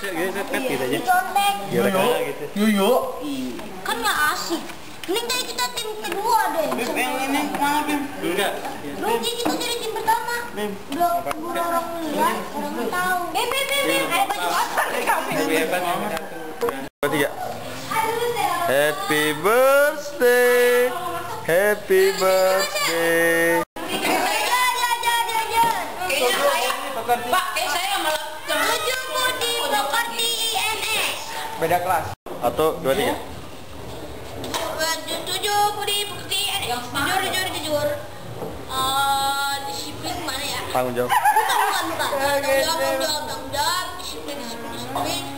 gitu aja. Dicontek. Gara-gara gitu. Yuyu. Kan nggak asik. Mending dari kita tim kedua deh. Yang ini kemana, Bim? Enggak. Rugi kita jadi tim pertama. Udah orang lihat, orang tahu. Ada baju kotor di kafe. Tiga. Happy birthday. Happy birthday. Pak, kayak saya malah Tujuhku di Laskar INS. Beda kelas. 1, 2, 3. Tujuhku di INS. Jujur. Disiplin mana ya? Tanggung jawab. Bukan. Tanggung jawab. Disiplin.